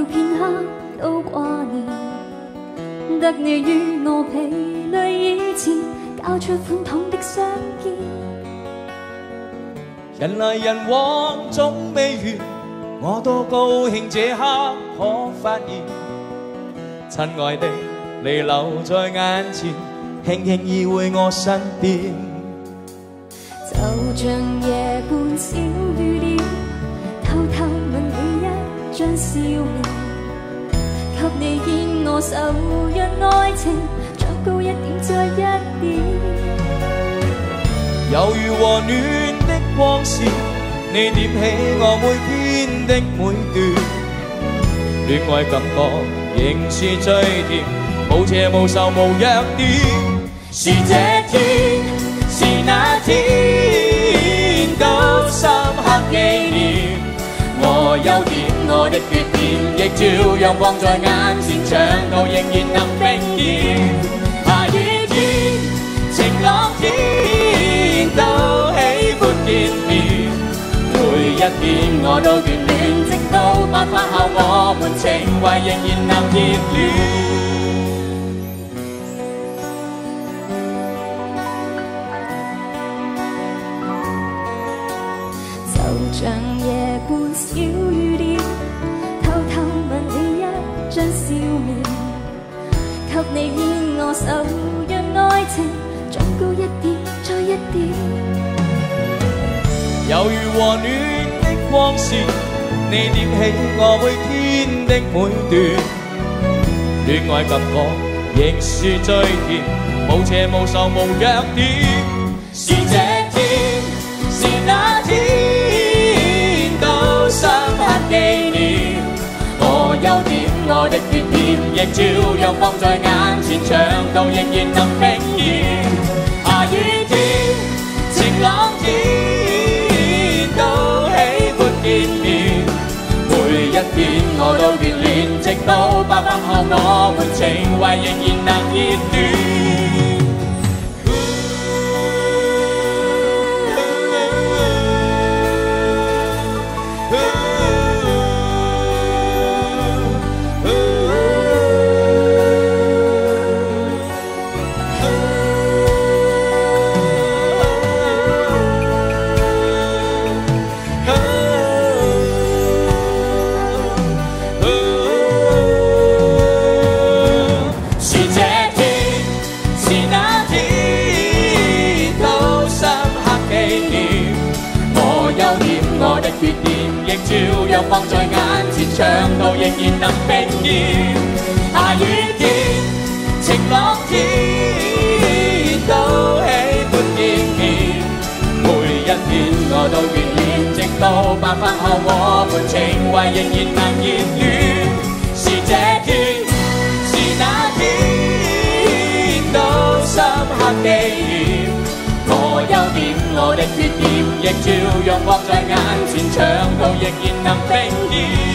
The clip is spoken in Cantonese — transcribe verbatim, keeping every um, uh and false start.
片刻都掛念，得你於我疲累以前，交出款痛的相見。 人來人往總未完，我多高興這刻可發現，親愛的你留在眼前，輕輕依偎我身邊。 就像夜半小雨點，偷偷吻你一張笑臉，給你牽我手，讓愛情再高一點再一點。 猶如和暖的光線，你點起我每天的每段，戀愛感覺仍是最甜，無邪無愁無弱點。是這天，是那天，都深刻紀念。我優點，我的缺點，亦照樣放在眼前，長路仍然能並肩。下雨天，晴朗天，都喜歡見面。每一天我都眷戀，直到白髮後，我們情懷仍然能熱戀。 像夜半小雨點，偷偷吻你一張笑面，給你牽我手，讓愛情再高一點再一點。 猶如和暖的光線，你點起我每天的每段，戀愛感覺仍是最甜，無邪無愁無弱點。是這天，是那天，都深刻紀念。我優點，我的缺點，亦照樣放在眼前，長度仍然能並肩。下雨天，晴朗天，都喜歡見面。每一天我都眷戀，直到白髮後，我們情懷仍然能熱戀。缺點亦照樣放在眼前，長路仍然能並肩。下雨天，晴朗天，都喜歡見面。每一天我都眷戀，直到白髮後，我們情懷仍然能熱戀。是這天，是那天，都深刻紀念。我優點，我的缺點，亦照樣放在眼前，長度仍然能並肩。